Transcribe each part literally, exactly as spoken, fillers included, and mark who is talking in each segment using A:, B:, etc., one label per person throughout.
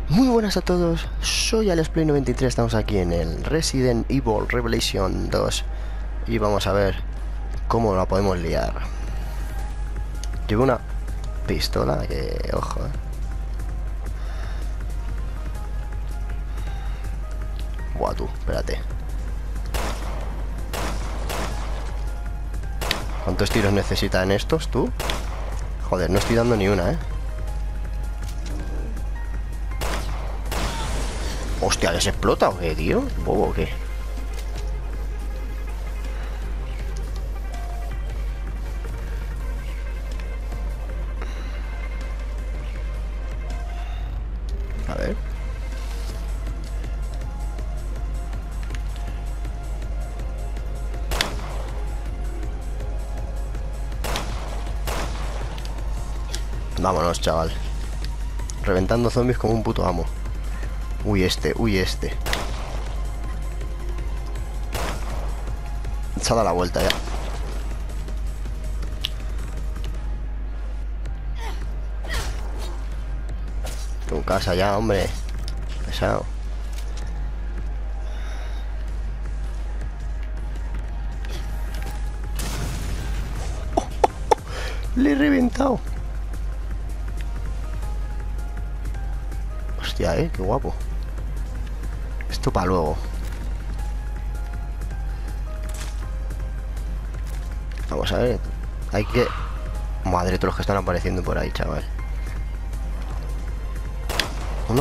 A: Muy buenas a todos, soy AlexPlay noventa y tres, estamos aquí en el Resident Evil Revelation dos y vamos a ver cómo la podemos liar. Llevo una pistola que, ojo, eh. Buah, tú, espérate. ¿Cuántos tiros necesitan estos, tú? Joder, no estoy dando ni una, eh. Hostia, ¿les explota o qué, tío? ¿Bobo o qué? A ver. Vámonos, chaval. Reventando zombies como un puto amo. Uy, este, uy, este. Se ha dado la vuelta ya. Tu casa ya, hombre. Pesado. Oh, oh, oh. Le he reventado. Hostia, eh, qué guapo. Esto para luego. Vamos a ver. Hay que... Madre, todos los que están apareciendo por ahí, chaval. Uno.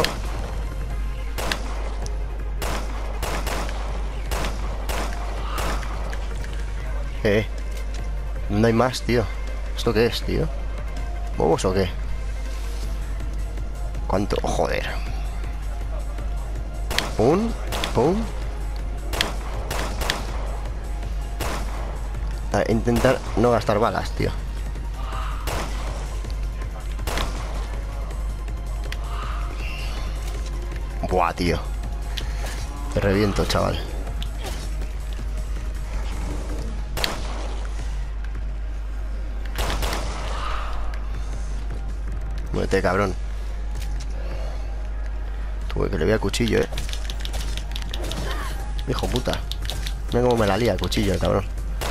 A: Eh. No hay más, tío. ¿Esto qué es, tío? ¿Bobos o qué? ¿Cuánto? Joder. Pum, pum. A intentar no gastar balas, tío. Buah, tío. Te reviento, chaval. Muévete, cabrón. Tuve que le voy a cuchillo, eh. Hijo puta. Mira cómo me la lía el cuchillo, el cabrón.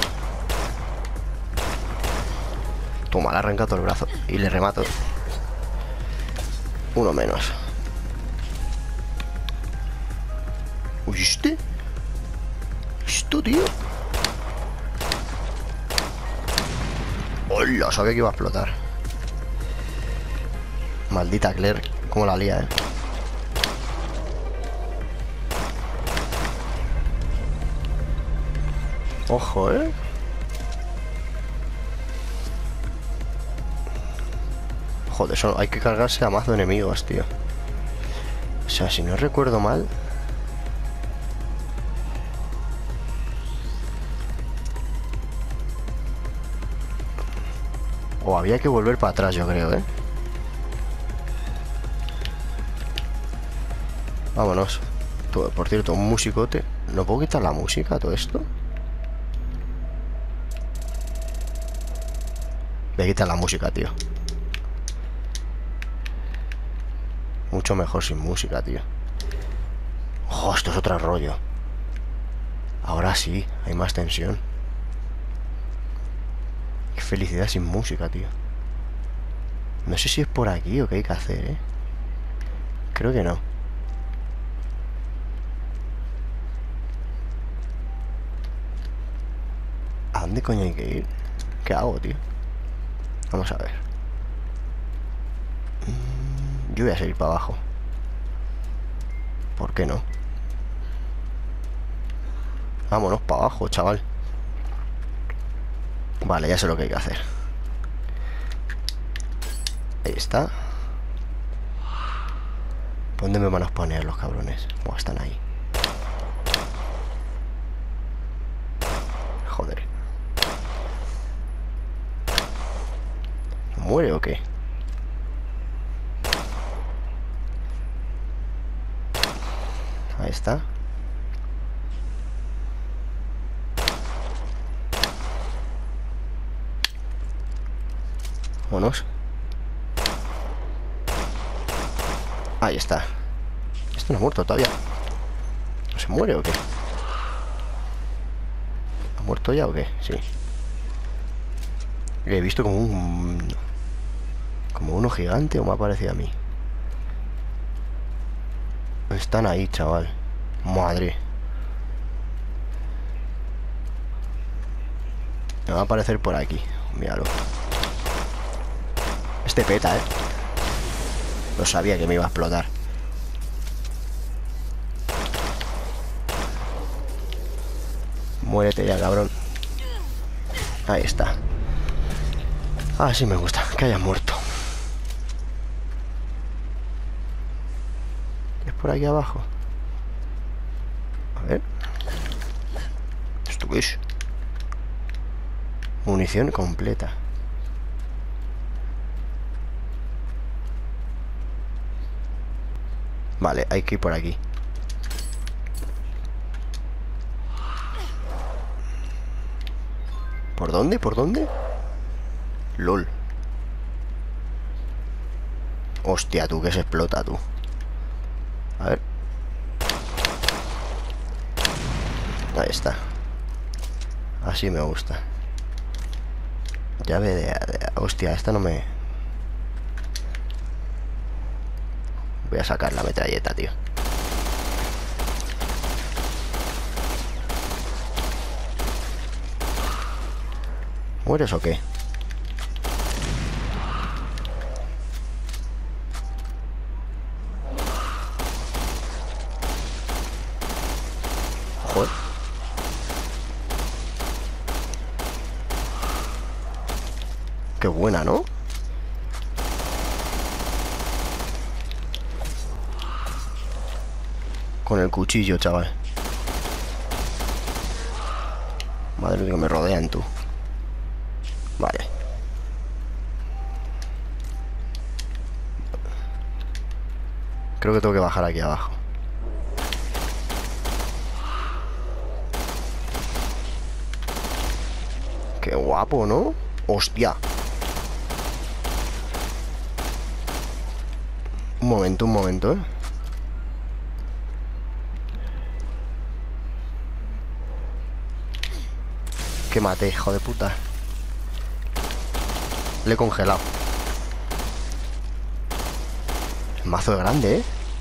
A: Toma, le arranca todo el brazo. Y le remato. Uno menos. Uy, este. Esto, tío. Hola, sabía que iba a explotar. Maldita Claire. Cómo la lía, eh. Ojo, eh. Joder, eso hay que cargarse a mazo de enemigos, tío. O sea, si no recuerdo mal. O había que volver para atrás, yo creo, eh. Vámonos. Tú, por cierto, un musicote. ¿No puedo quitar la música a todo esto? Voy a quitar la música, tío. Mucho mejor sin música, tío. ¡Oh, esto es otro rollo! Ahora sí, hay más tensión. Qué felicidad sin música, tío. No sé si es por aquí o qué hay que hacer, ¿eh? Creo que no. ¿A dónde coño hay que ir? ¿Qué hago, tío? Vamos a ver. Yo voy a seguir para abajo. ¿Por qué no? Vámonos para abajo, chaval. Vale, ya sé lo que hay que hacer. Ahí está. ¿Dónde me van a poner los cabrones? Oh, están ahí. Joder. ¿Muere o qué? Ahí está. Vámonos. Ahí está. Este no ha muerto todavía. ¿No se muere o qué? ¿Ha muerto ya o qué? Sí. He visto como un... Como uno gigante o me ha parecido a mí. Están ahí, chaval. Madre. Me va a aparecer por aquí. Míralo. Este peta, eh. No sabía que me iba a explotar. Muérete ya, cabrón. Ahí está. Ah, sí me gusta, que haya muerto. Es por aquí abajo. A ver. ¿Esto qué es? Munición completa. Vale, hay que ir por aquí. ¿Por dónde? ¿Por dónde? LOL. Hostia, tú, que se explota, tú. A ver. Ahí está. Así me gusta. Llave de, de... Hostia, esta no me... Voy a sacar la metralleta, tío. ¿Mueres o qué? Joder. Qué buena, ¿no? Con el cuchillo, chaval. Madre mía, que me rodean, tú. Vale. Creo que tengo que bajar aquí abajo. Qué guapo, ¿no? Hostia. Un momento, un momento, ¿eh? Que mate, hijo de puta. Le he congelado. El mazo es grande, ¿eh?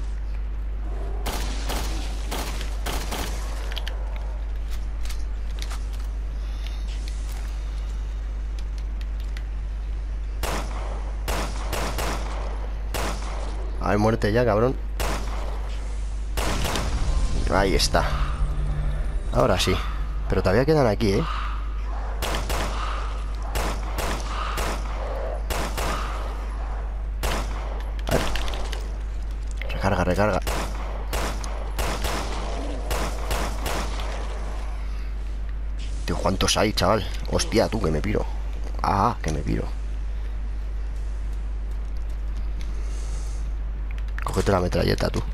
A: A ver, muerte ya, cabrón. Ahí está. Ahora sí. Pero todavía quedan aquí, ¿eh? A ver. Recarga, recarga. Tío, ¿cuántos hay, chaval? Hostia, tú, que me piro. Ah, que me piro. Cógete la metralleta, tú.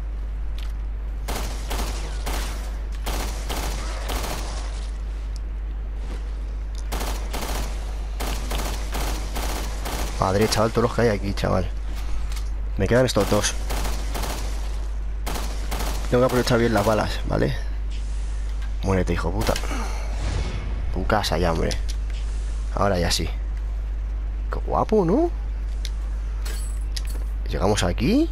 A: Madre, chaval, todos los que hay aquí, chaval. Me quedan estos dos. Tengo que aprovechar bien las balas, ¿vale? Muérete, hijo puta. Tu casa ya, hombre. Ahora ya sí. Qué guapo, ¿no? Llegamos aquí.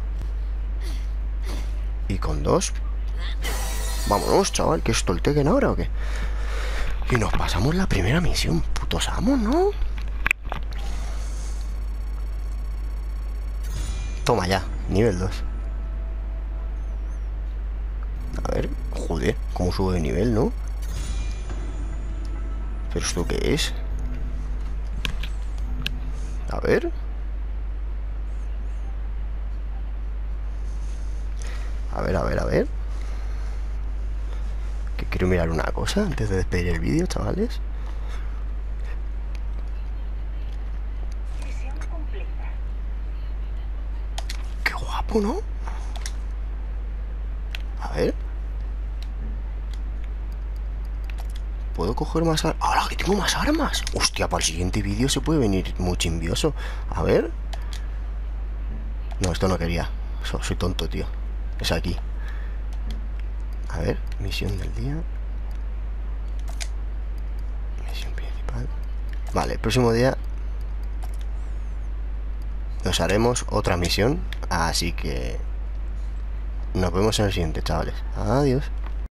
A: Y con dos. Vámonos, chaval. ¿Que esto el Tekken ahora o qué? Y nos pasamos la primera misión. Putos amos, ¿no? Toma ya, nivel dos. A ver, joder, cómo sube de nivel, ¿no? ¿Pero esto qué es? A ver. A ver, a ver, a ver. Que quiero mirar una cosa antes de despedir el vídeo, chavales. Qué guapo, ¿no? A ver. ¿Puedo coger más armas? ¡Ahora que tengo más armas! Hostia, para el siguiente vídeo se puede venir muy chimbioso. A ver. No, esto no quería. So, soy tonto, tío. Es aquí. A ver, misión del día. Misión principal. Vale, el próximo día nos haremos otra misión. Así que nos vemos en el siguiente, chavales. Adiós.